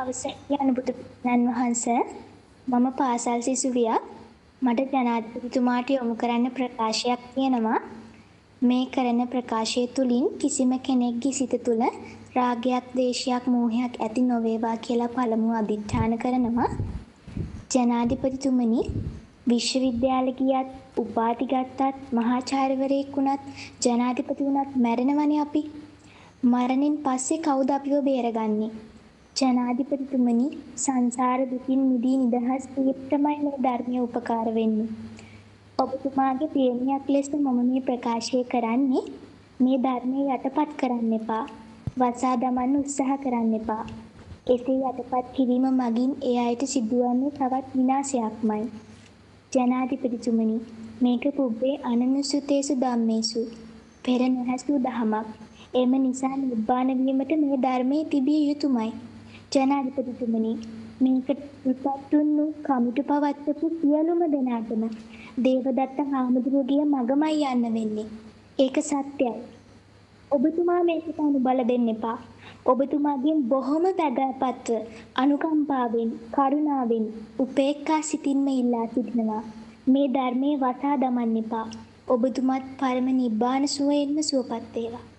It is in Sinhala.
අවසරයි අනුබුදු පියාණන් වහන්සේ. මම පාසල් සිසුවියක්. මට ජනාධිපතිතුමාට යොමු කරන්න ප්‍රකාශයක් තියෙනවා. මේ කරන ප්‍රකාශය තුළින් කිසිම කෙනෙක්ගේ සිත තුළ රාගයක්, ද්වේෂයක්, මෝහයක් ඇති නොවේවා කියලා පළමුව අධිෂ්ඨාන කරනවා. ජනාධිපතිතුමනි, විශ්වවිද්‍යාල ගියත්, උපාධි ගත්තත්, මහාචාර්යවරයෙක් වුණත්, ජනාධිපති වුණත් මැරෙනවනේ අපි. මරණින් පස්සේ කවුද අපිව බේරගන්නේ? ජනාධිපතිතුමනි, සංසාර දුකින් මිදී නිදහස් වීමට තමයි මේ ධර්මය උපකාර වෙන්නේ. ඔබතුමාගේ දියණියක් ලෙස මම මේ ප්‍රකාශය කරන්නේ මේ ධර්මයේ යටපත් කරන්න එපා. වසා දමන්න උත්සාහ කරන්න එපා. එසේ යටපත් කිරීම මගින් ඒ අයට සිදුවන්නේ තවත් විනාශයක්මයි. ජනාධිපතිතුමනි, මේක පුබ්බේ අනනුසුතේසු ධම්මේසු පෙර නොහැසූ දහමක්. එම නිසා නිබ්බාන වීමට මේ ධර්මයේ තිබිය යුතුමයි. ජනාධිපතිතුමනි, මේකට උපත්තුන් කමිටු පවත්වපු සියලුම දෙනාටම දේවදත්ත හාමුදුරුවෝගේ මගමයි යන්න වෙන්නේ. ඒක සත්‍යයි. ඔබතුමා මේකට අනුබල දෙන්න එපා. ඔබතුමාගෙන් බොහොම වැදගත්ව අනුකම්පාවෙන්, කරුණාවෙන්, උපේක්ඛා සිතින්ම ඉල්ලා සිටිනවා. මේ ධර්මයේ වසා දමන්න එපා. ඔබතුමාත් පරම නිබ්බාන සුවයෙන්ම සුවපත් වේවා.